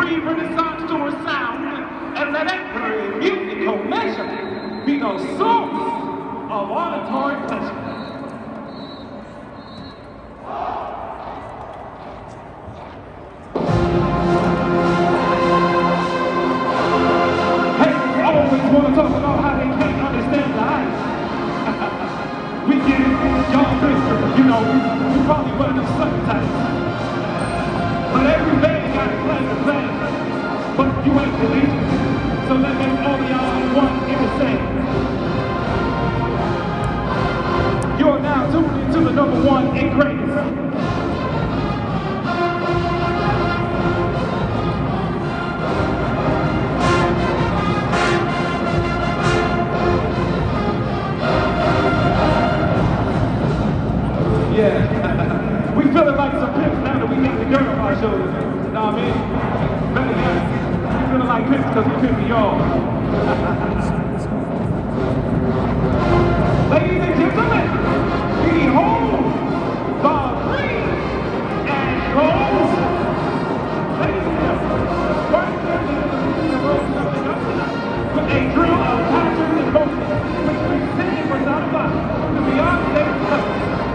breathe renaissance to her sound, and let every musical measure be the source of auditory pleasure. Hey, I always want to talk about how they can't understand the hype. We get it, y'all Christians, you know, we probably one of them sucker types. But every band got a plan to play. But you ain't believing. So let me all of y'all in one in the same. You are now tuned into the #1 and greatest. Yeah, we feeling like some pimps now that we got the dirt on our shoulders. You know what I mean? Better yet, we feeling like pimps because we pimping y'all. Ladies and gentlemen, behold the green and gold. Ladies and gentlemen, right here in the road coming up tonight with a drill of passion and devotion, which presented without a doubt to beyond today's level.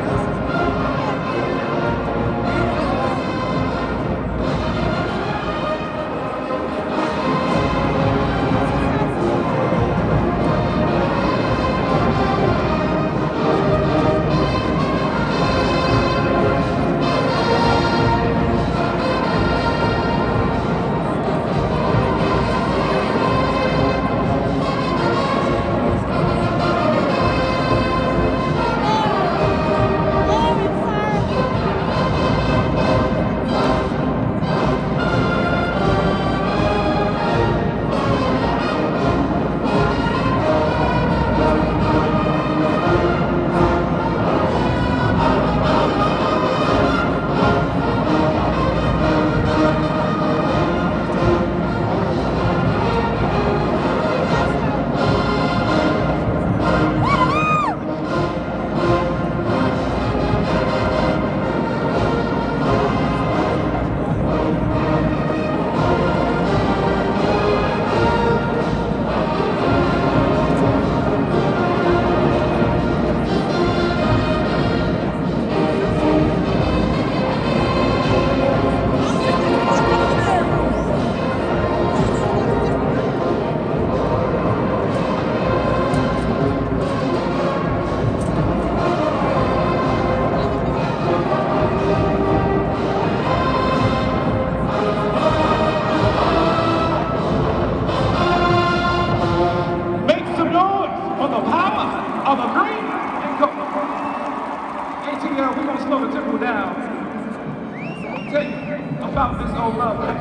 About this old love. The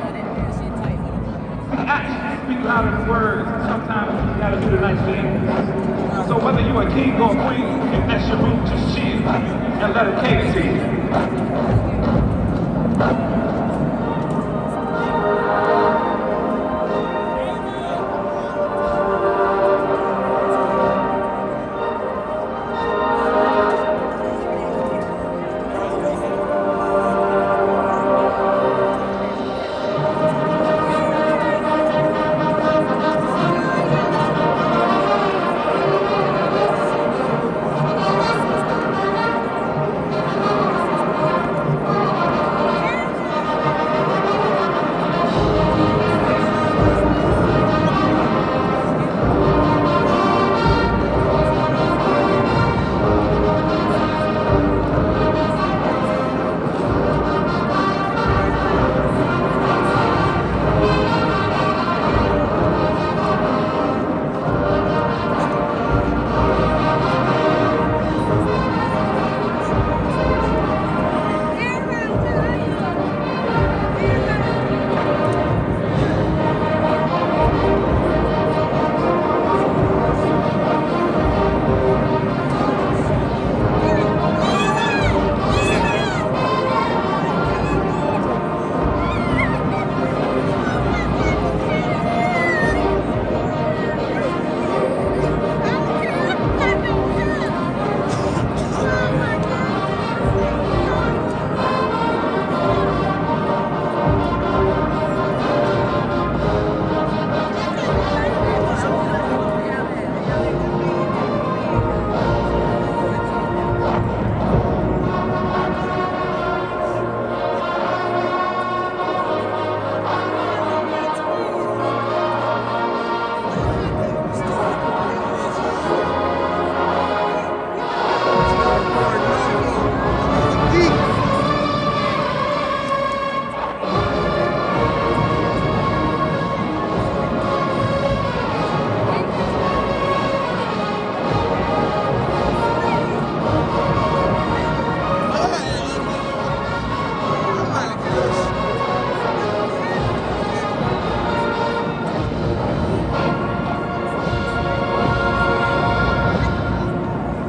actions speak louder than words. Sometimes you gotta do the nice thing. So whether you're a king or a queen, if that's your root, just chill and let it cater to you.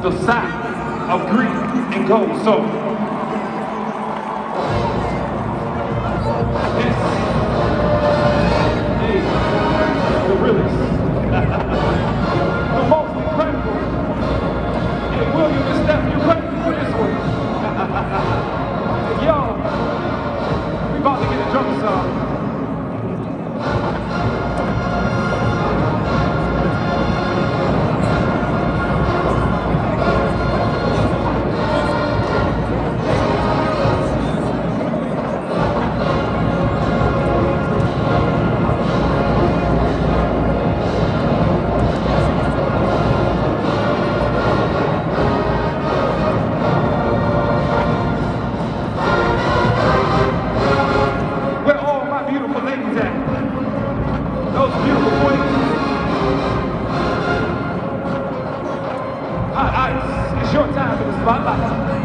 the sound of green and gold. So this is the realest, the most incredible. Hey, William and Steph, you ready for this one? Yo, we about to get a drum song. Those beautiful boys. Hot ice, it's your time for the spotlight.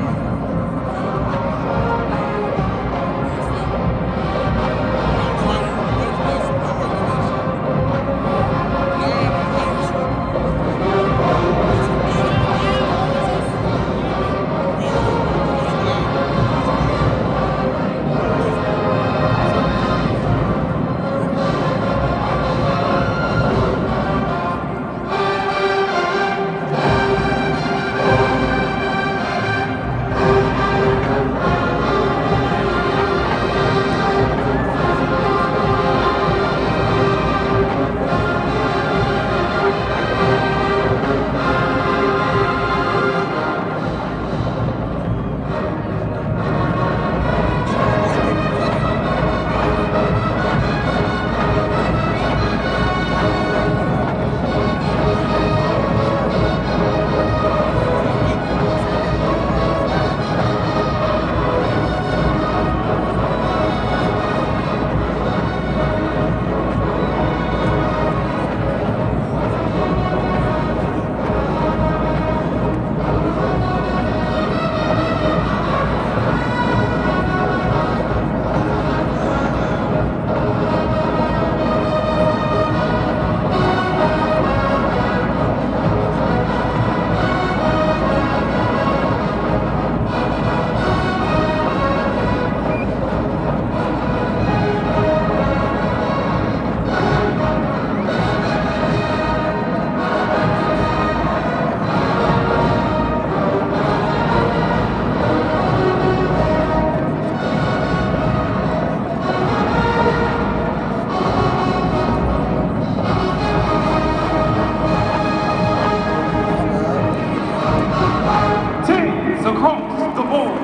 Across the board.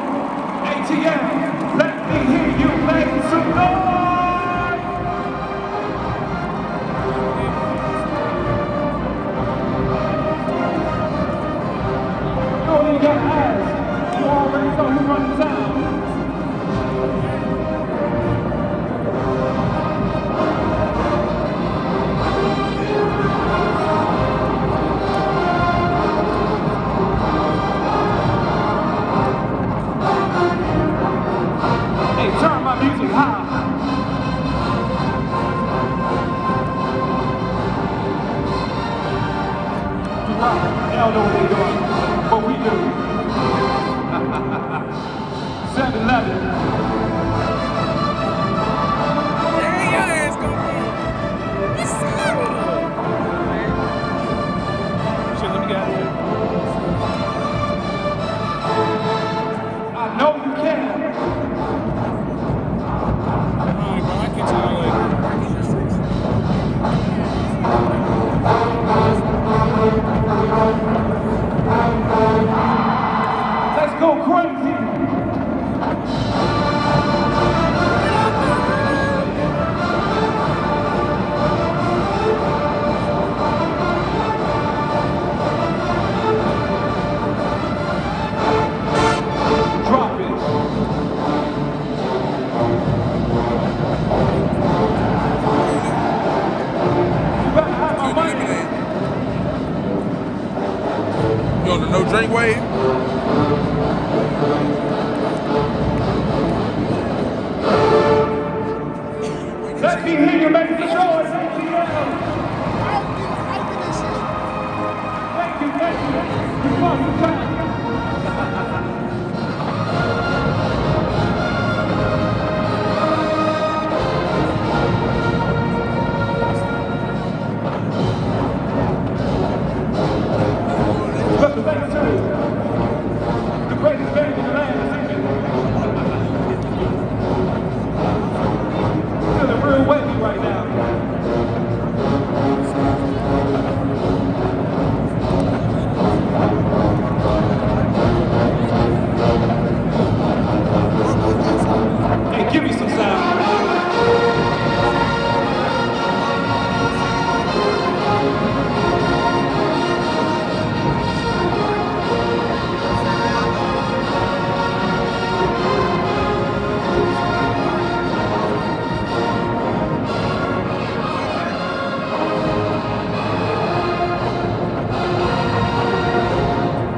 ATM, let me hear you make some noise! You don't even got to ask. You already know who runs the town. Turn my music high. They don't know what they're doing, but we do. 7-Eleven. There your ass gonna be. What's up? Shit, let me get out of here. I know you can. Let's go crazy. Drop it. You better have my money. You on the no drink wave? Let me hear you make the noise, ATL. Thank you, thank you. Spartan.